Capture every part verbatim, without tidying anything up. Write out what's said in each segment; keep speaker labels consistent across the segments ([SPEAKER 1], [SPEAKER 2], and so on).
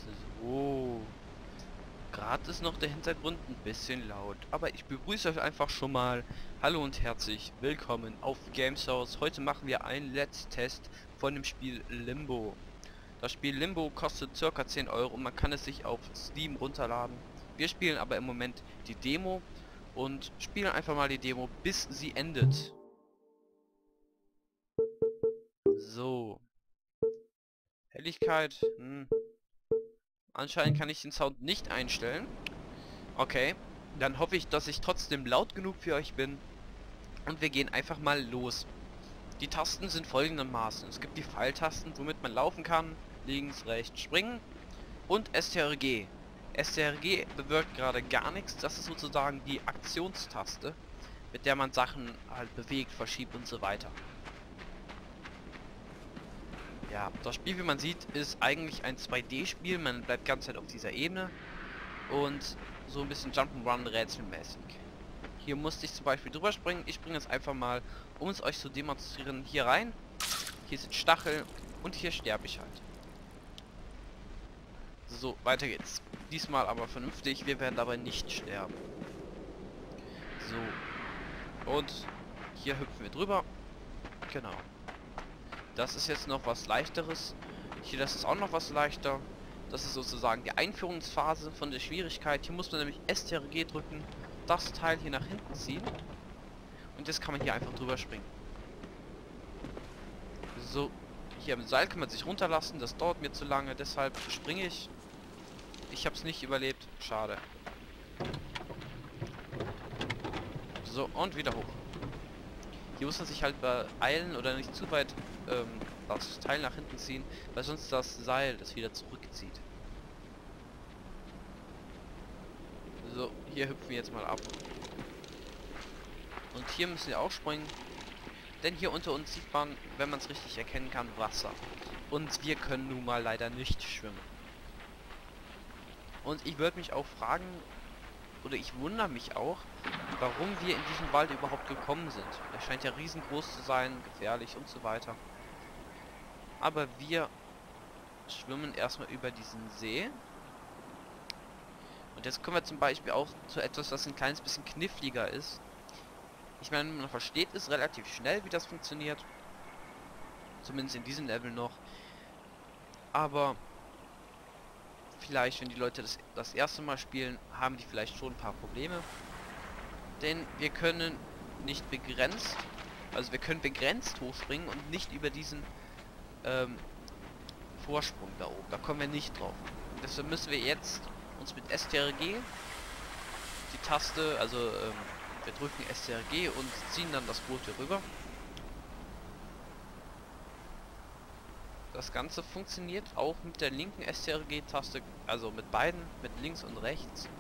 [SPEAKER 1] So. Gerade ist noch der Hintergrund ein bisschen laut, aber ich begrüße euch einfach schon mal. Hallo und herzlich willkommen auf Gameshouse. Heute machen wir einen Let's Test von dem Spiel Limbo. Das Spiel Limbo kostet circa zehn Euro und man kann es sich auf Steam runterladen. Wir spielen aber im Moment die Demo und spielen einfach mal die Demo, bis sie endet. So. Helligkeit. Hm. Anscheinend kann ich den Sound nicht einstellen. Okay, dann hoffe ich, dass ich trotzdem laut genug für euch bin. Und wir gehen einfach mal los. Die Tasten sind folgendermaßen. Es gibt die Pfeiltasten, womit man laufen kann. Links, rechts, springen. Und S T R G. S T R G bewirkt gerade gar nichts. Das ist sozusagen die Aktionstaste, mit der man Sachen halt bewegt, verschiebt und so weiter. Ja, das Spiel, wie man sieht, ist eigentlich ein zwei D-Spiel. Man bleibt ganz Zeit auf dieser Ebene und so ein bisschen Jump'n'Run rätselmäßig. Hier musste ich zum Beispiel drüber springen. Ich springe jetzt einfach mal, um es euch zu demonstrieren, hier rein. Hier sind Stachel und hier sterbe ich halt. So, weiter geht's. Diesmal aber vernünftig. Wir werden dabei nicht sterben. So. Und hier hüpfen wir drüber. Genau. Das ist jetzt noch was leichteres. Hier, das ist auch noch was leichter. Das ist sozusagen die Einführungsphase von der Schwierigkeit. Hier muss man nämlich S T R G drücken, das Teil hier nach hinten ziehen. Und jetzt kann man hier einfach drüber springen. So, hier am Seil kann man sich runterlassen. Das dauert mir zu lange, deshalb springe ich. Ich habe es nicht überlebt. Schade. So, und wieder hoch. Hier muss man sich halt beeilen oder nicht zu weit ähm, das Teil nach hinten ziehen, weil sonst das Seil das wieder zurückzieht. So, hier hüpfen wir jetzt mal ab. Und hier müssen wir auch springen. Denn hier unter uns sieht man, wenn man es richtig erkennen kann, Wasser. Und wir können nun mal leider nicht schwimmen. Und ich würde mich auch fragen, oder ich wundere mich auch, warum wir in diesen Wald überhaupt gekommen sind. Er scheint ja riesengroß zu sein, gefährlich und so weiter. Aber wir schwimmen erstmal über diesen See. Und jetzt kommen wir zum Beispiel auch zu etwas, das ein kleines bisschen kniffliger ist. Ich meine, man versteht es relativ schnell, wie das funktioniert. Zumindest in diesem Level noch. Aber vielleicht, wenn die Leute das, das erste Mal spielen, haben die vielleicht schon ein paar Probleme. Denn wir können nicht begrenzt, also wir können begrenzt hochspringen und nicht über diesen ähm, Vorsprung da oben. Da kommen wir nicht drauf. Und deshalb müssen wir jetzt uns mit S T R G die Taste, also ähm, wir drücken S T R G und ziehen dann das Boot hier rüber. Das Ganze funktioniert auch mit der linken S T R G-Taste, also mit beiden, mit links und rechts.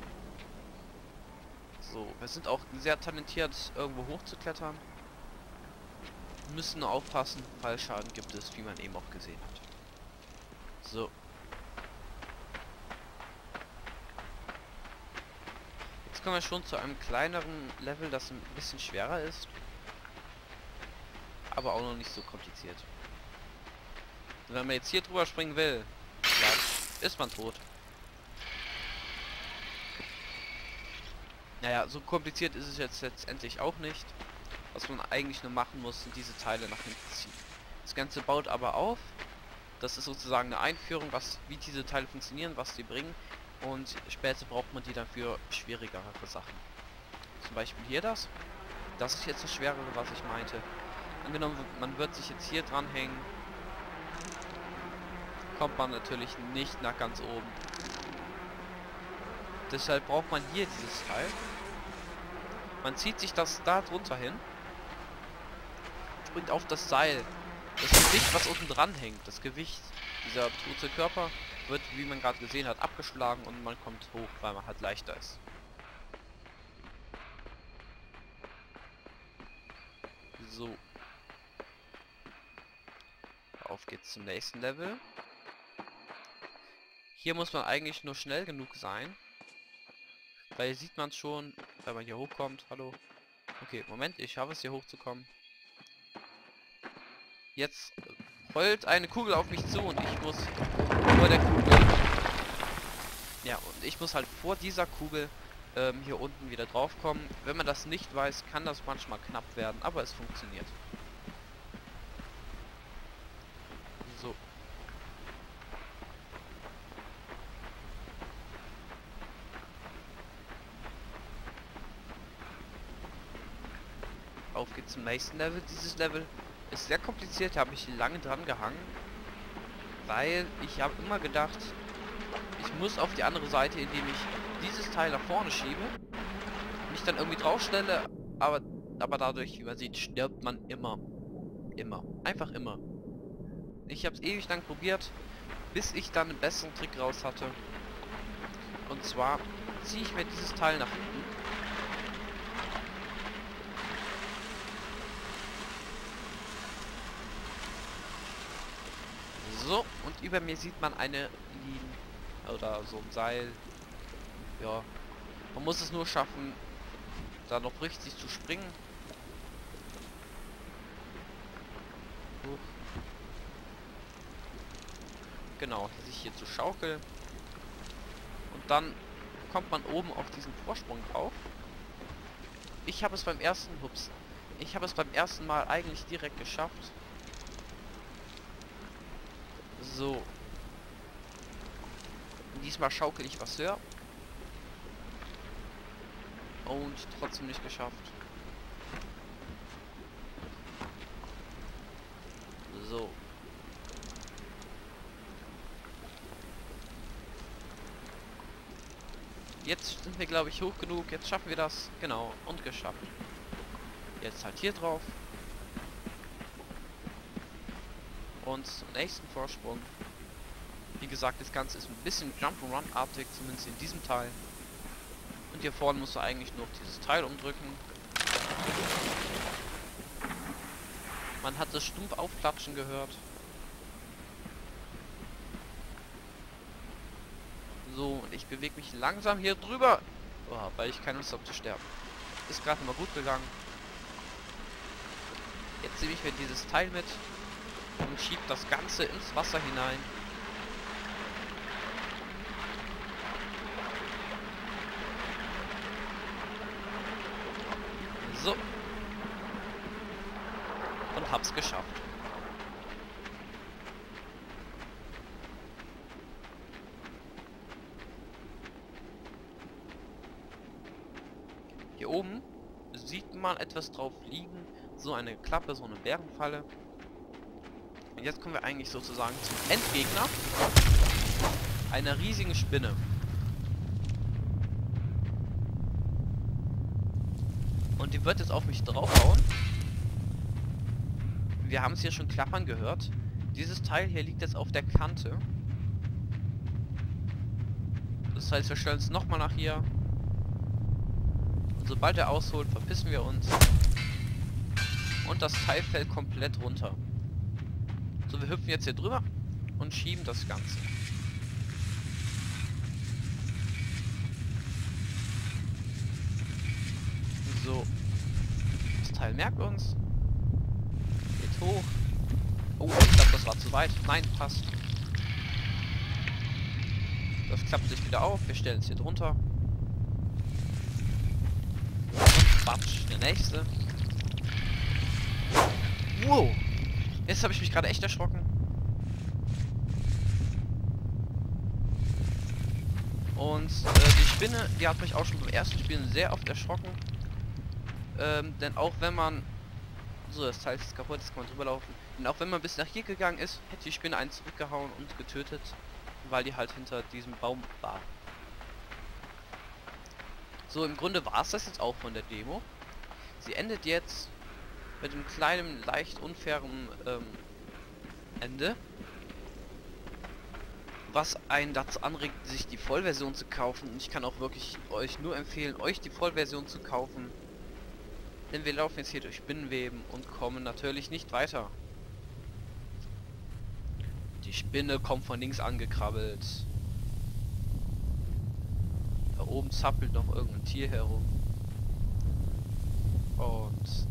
[SPEAKER 1] So, wir sind auch sehr talentiert, irgendwo hochzuklettern. Müssen nur aufpassen, Fallschaden gibt es, wie man eben auch gesehen hat. So. Jetzt kommen wir schon zu einem kleineren Level, das ein bisschen schwerer ist. Aber auch noch nicht so kompliziert. Und wenn man jetzt hier drüber springen will, ja, ist man tot. Naja, so kompliziert ist es jetzt letztendlich auch nicht. Was man eigentlich nur machen muss, sind diese Teile nach hinten ziehen. Das Ganze baut aber auf. Das ist sozusagen eine Einführung, was wie diese Teile funktionieren, was die bringen. Und später braucht man die dann für schwierigere Sachen. Zum Beispiel hier das. Das ist jetzt das Schwerere, was ich meinte. Angenommen, man wird sich jetzt hier dranhängen, kommt man natürlich nicht nach ganz oben. Deshalb braucht man hier dieses Teil. Man zieht sich das da drunter hin, springt auf das Seil. Das Gewicht, was unten dran hängt, das Gewicht, dieser tote Körper, wird, wie man gerade gesehen hat, abgeschlagen und man kommt hoch, weil man halt leichter ist. So. Auf geht's zum nächsten Level. Hier muss man eigentlich nur schnell genug sein. Weil hier sieht man es schon, wenn man hier hochkommt. Hallo. Okay, Moment, ich schaffe es hier hochzukommen. Jetzt rollt eine Kugel auf mich zu und ich muss vor der Kugel ich muss halt vor dieser Kugel ähm, hier unten wieder drauf kommen. Wenn man das nicht weiß, kann das manchmal knapp werden, aber es funktioniert. So. Auf geht's zum nächsten Level. Dieses Level ist sehr kompliziert, da habe ich lange dran gehangen, weil ich habe immer gedacht, ich muss auf die andere Seite, indem ich dieses Teil nach vorne schiebe, mich dann irgendwie draufstelle, aber aber dadurch, wie man sieht, stirbt man immer. Immer. Einfach immer. Ich habe es ewig lang probiert, bis ich dann einen besseren Trick raus hatte. Und zwar ziehe ich mir dieses Teil nach hinten. So, und über mir sieht man eine Linie oder so ein Seil. Ja, man muss es nur schaffen, da noch richtig zu springen. Huch. Genau, sich hier zu schaukeln. Und dann kommt man oben auf diesen Vorsprung drauf. Ich habe es beim ersten, ups, ich habe es beim ersten Mal eigentlich direkt geschafft. So. Diesmal schaukel ich was höher. Und trotzdem nicht geschafft. So. Jetzt sind wir, glaube ich, hoch genug. Jetzt schaffen wir das. Genau. Und geschafft. Jetzt halt hier drauf. Und zum nächsten Vorsprung. Wie gesagt, das Ganze ist ein bisschen Jump'n'Run-artig, zumindest in diesem Teil. Und hier vorne musst du eigentlich nur auf dieses Teil umdrücken. Man hat das stumpf aufklatschen gehört. So, und ich bewege mich langsam hier drüber. Oh, weil ich keine Lust habe zu sterben. Ist gerade mal gut gegangen. Jetzt nehme ich mir dieses Teil mit und schiebe das Ganze ins Wasser hinein. So. Und hab's geschafft. Hier oben sieht man etwas drauf liegen. So eine Klappe, so eine Bärenfalle. Und jetzt kommen wir eigentlich sozusagen zum Endgegner. Einer riesigen Spinne. Und die wird jetzt auf mich draufhauen. Wir haben es hier schon klappern gehört. Dieses Teil hier liegt jetzt auf der Kante. Das heißt, wir stellen es nochmal nach hier. Und sobald er ausholt, verpissen wir uns. Und das Teil fällt komplett runter. So, wir hüpfen jetzt hier drüber und schieben das Ganze. So. Das Teil merkt uns. Geht hoch. Oh, ich glaube, das war zu weit. Nein, passt. Das klappt sich wieder auf. Wir stellen es hier drunter. Und batsch, der nächste. Wow. Jetzt habe ich mich gerade echt erschrocken. Und äh, die Spinne, die hat mich auch schon beim ersten Spielen sehr oft erschrocken. Ähm, denn auch wenn man... So, das Teil ist kaputt, jetzt kann man drüber laufen. Und auch wenn man bis nach hier gegangen ist, hätte die Spinne einen zurückgehauen und getötet, weil die halt hinter diesem Baum war. So, im Grunde war es das jetzt auch von der Demo. Sie endet jetzt mit einem kleinen, leicht unfairen ähm, Ende. Was einen dazu anregt, sich die Vollversion zu kaufen. Und ich kann auch wirklich euch nur empfehlen, euch die Vollversion zu kaufen. Denn wir laufen jetzt hier durch Spinnenweben und kommen natürlich nicht weiter. Die Spinne kommt von links angekrabbelt. Da oben zappelt noch irgendein Tier herum. Und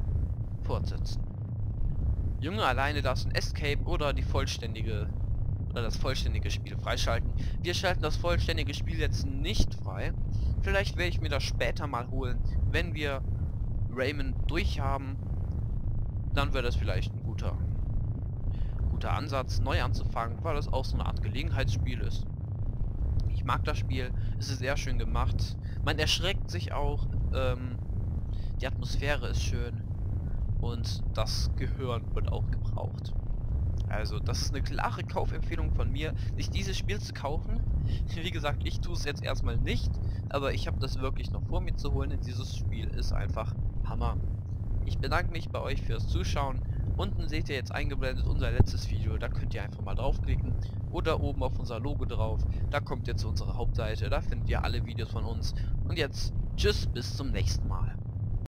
[SPEAKER 1] fortsetzen. Junge alleine lassen, Escape oder die vollständige oder das vollständige Spiel freischalten. Wir schalten das vollständige Spiel jetzt nicht frei. Vielleicht werde ich mir das später mal holen, wenn wir Rayman durchhaben. Dann wäre das vielleicht ein guter, guter Ansatz, neu anzufangen, weil es auch so eine Art Gelegenheitsspiel ist. Ich mag das Spiel, es ist sehr schön gemacht. Man erschreckt sich auch, ähm, die Atmosphäre ist schön und das Gehirn wird auch gebraucht. Also das ist eine klare Kaufempfehlung von mir, sich dieses Spiel zu kaufen. Wie gesagt, ich tue es jetzt erstmal nicht, aber ich habe das wirklich noch vor mir zu holen, denn dieses Spiel ist einfach Hammer. Ich bedanke mich bei euch fürs Zuschauen. Unten seht ihr jetzt eingeblendet unser letztes Video, da könnt ihr einfach mal draufklicken. Oder oben auf unser Logo drauf, da kommt ihr zu unserer Hauptseite, da findet ihr alle Videos von uns. Und jetzt, tschüss, bis zum nächsten Mal.